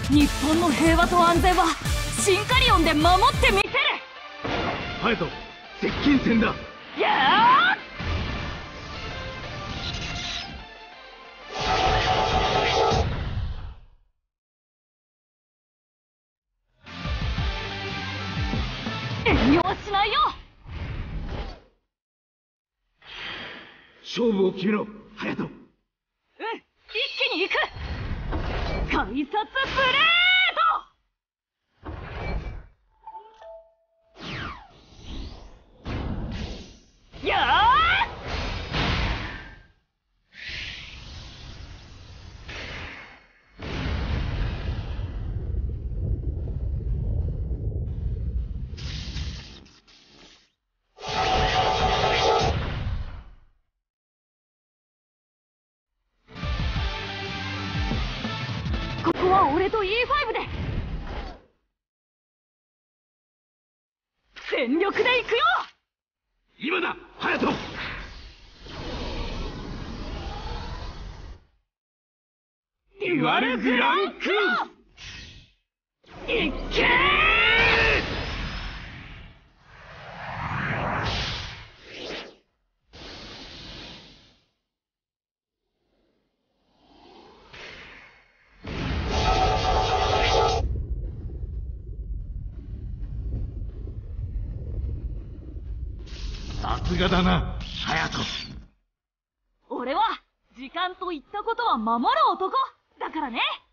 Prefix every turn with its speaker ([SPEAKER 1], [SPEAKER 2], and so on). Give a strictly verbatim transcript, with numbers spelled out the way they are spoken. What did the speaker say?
[SPEAKER 1] 日本の平和と安全はシンカリオンで守ってみせる。
[SPEAKER 2] 隼人、接近戦だ。
[SPEAKER 1] やー遠慮はしないよ。
[SPEAKER 2] 勝負を決めろ、隼人。
[SPEAKER 1] うん、一気に行く。改札ブレード。やーここは俺と イーファイブ で全力で行くよ。
[SPEAKER 2] 今だ、隼人。デュアルグランクロス、いっけー。さすがだな、隼人。
[SPEAKER 1] 俺は時間と言ったことは守る男だからね。